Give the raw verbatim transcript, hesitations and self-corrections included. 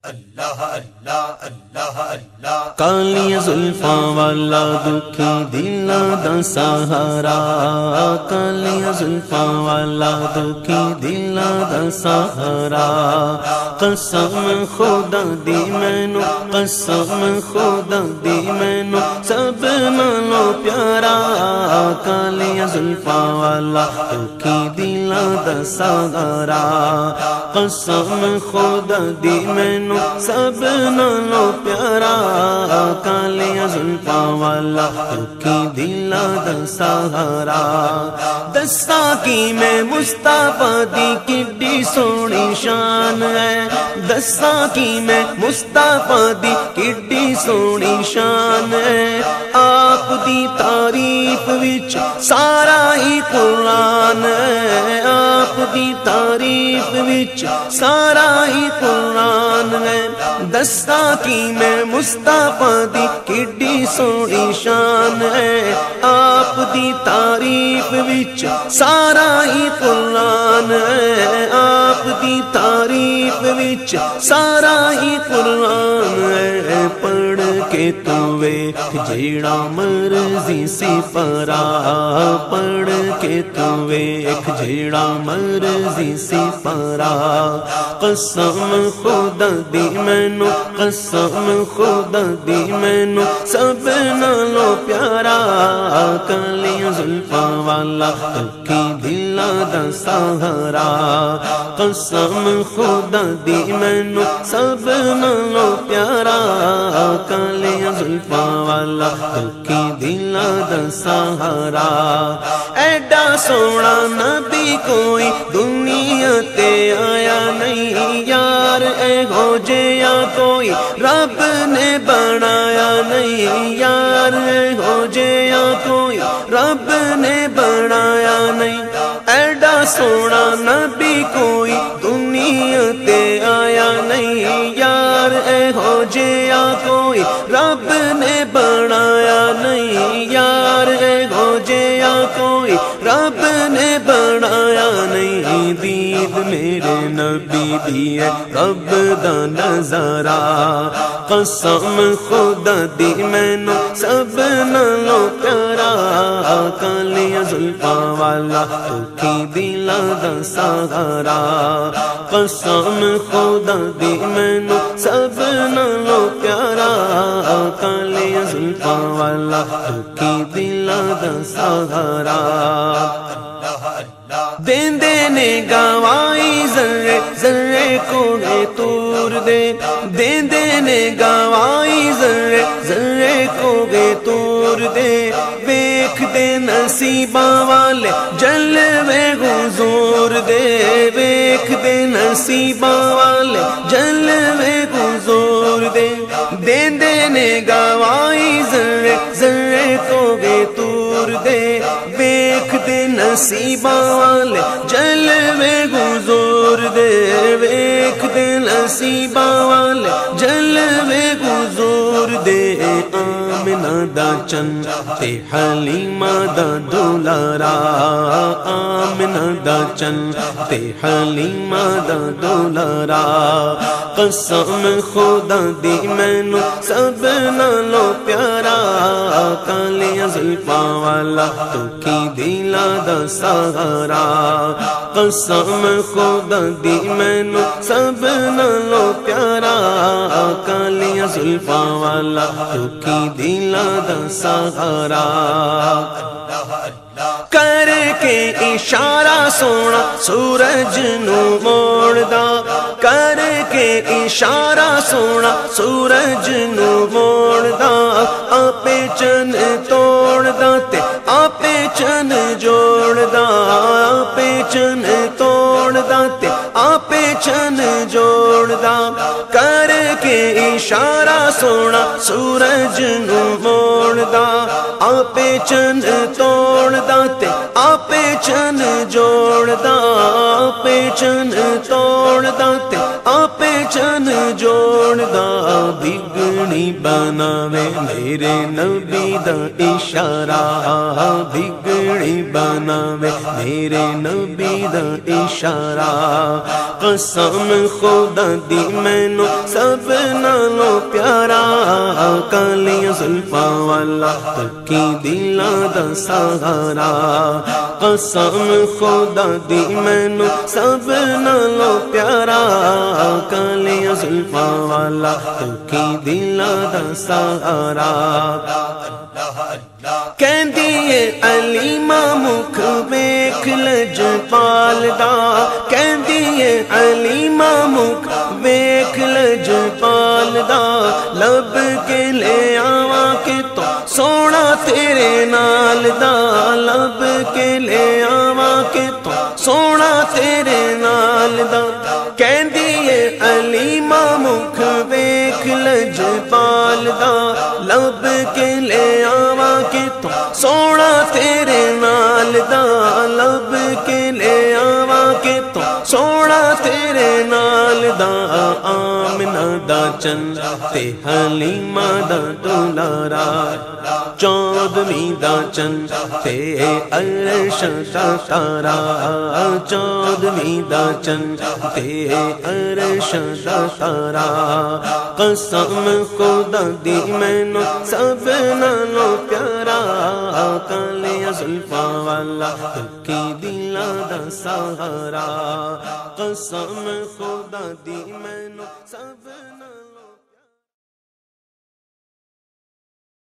اللہ اللہ اللہ اللہ کالیاں زلفاں والا دکھی دلاں دا سہارا، کالیاں زلفاں والا دکھی دلاں دا سہارا، قسم خدا دی مینوں، قسم خدا دی مینوں سب نالوں پیارا، کالیاں زلفاں والا دکھی دلاں دا سہارا، قسم خدا دی مینوں سب نالوں پیارا، کالیاں زلفاں والا دکھی دلاں دا سہارا، دساں کی میں مصطفیٰ دی کڈی سونی شان ہے، دساں کی میں مصطفیٰ دی کڈی سونی شان ہے، آپ دی تعریف وچ سارا ہی قرآن ہے، آپ دی تعریف وچ سارا ہی قرآن ہے، دساں کی میں مصطفیٰ دی کڈی سونی شان ہے، آپ دی تعریف وچ سارا ہی قرآن ہے، آپ دی تعریف وچ سارا ہی قرآن ہے، پڑھ کے تو ویکھ جیڑا مرضی سپارا، پڑھ کے تو ویکھ جیڑا مرضی سپارا، قسم خدا دی مینوں، قسم خدا دی مینوں سب نالوں پیارا، کالیاں زلفاں والا دکھی دلاں دا سہارا، قسم خدا دی مینوں سب نالوں پیارا، کالیاں زلفاں والا دکھی دلاں دا سہارا، ایڈا سونا نبی کوئی دنیا تے آیا نہیں یار، اے ہو جیا کوئی رب نے بنایا نہیں یار، اے ہو جیا کوئی رب نے بنایا نہیں، ایڈا سونا نبی کوئی دنیا تے آیا نہیں یار، اے ہو جیا کوئی رب نے بنایا نہیں یار، اے ہو جیا کوئی رب نے بنایا نہیں، دید میرے نبی دی ہے رب دا نظارہ، قسم خدا دی مینوں سب نالوں پیارا، کالیاں زلفاں والا دکھی دلاں دا سہارا، قسم خدا دی مینوں سب نالوں پیارا، کالیاں زلفاں والا دکھی دلاں دا سہارا، دیندے نے گواہی ذرے ذرے کو ہے تور دے، دیندے نے گواہی ذرے ذرے کو ہے تور دے، ویکھ دے نصیباں والے جلوے حضور دے، ویکھ دے نصیباں والے جلوے حضور دے، دیندے نے گواہی ذرے ذرے کو ہے تور دے، ویکھ دے نصیباں والے جلوے حضور دے، ویکھ دے نصیباں والے جلوے حضور دے، آمنہ دا چن تے حلیمہ دا دولارا، آمنہ دا چن تے حلیمہ دا دولارا، قسم خدا دی مینوں سب نالوں پیارا، کالیاں زلفاں والا دکھی دلاں دا سہارا، قسم خدا دی مینوں سب نالوں پیارا، کالیاں زلفاں والا دکھی دلاں دا سہارا، کر کے اشارہ سونا سورج نو موڑدا، کر کے اشارہ سونا سورج نو موڑدا، آپے چن توڑدا تے آپے چن جوڑدا، آپے چن توڑدا تے آپے چن جوڑدا، کر کے اشارہ سونا سورج نو موڑدا، آپے چن توڑدا تے آپے چن جوڑدا، آپے چن توڑدا تے آپے چن جوڑدا، بگڑی بگڑی بناوے میرے نبی دا اشارہ بگڑی بناوے میرے نبی دا اشارہ قسم خدا دی مینو سب نالو پیارا کالیاں زلفاں والا تکی دلاں دا سہارا قسم خدا دی مینو سب نالو پیارا کالیاں زلفاں والا تکی دلاں دا سہارا کہندی علیمہ مکھ ویکھ لجپال دا کہندی علیمہ مکھ ویکھ لجپال دا لب کے لے آواں کہ تو سونا تیرے نال دا لب کے لے آواں کہ تو سونا تیرے نال دا کہندی علیمہ مکھ ویکھ لجپال دا لب کے لے آواں کہ تو سونا تیرے نال دا لب کے لے آواں کہ تو سونا تیرے نال دا آمنہ دا چند تے حلیمہ دا دولارا چودھویں دا چند تے عرش دا تارا چودھویں دا چند تے عرش دا تارا قسم خدا دی مینو سب نالو پیارا کالیاں زلفاں والا تکی دلاں دا سہارا قسم خدا دی مینو سب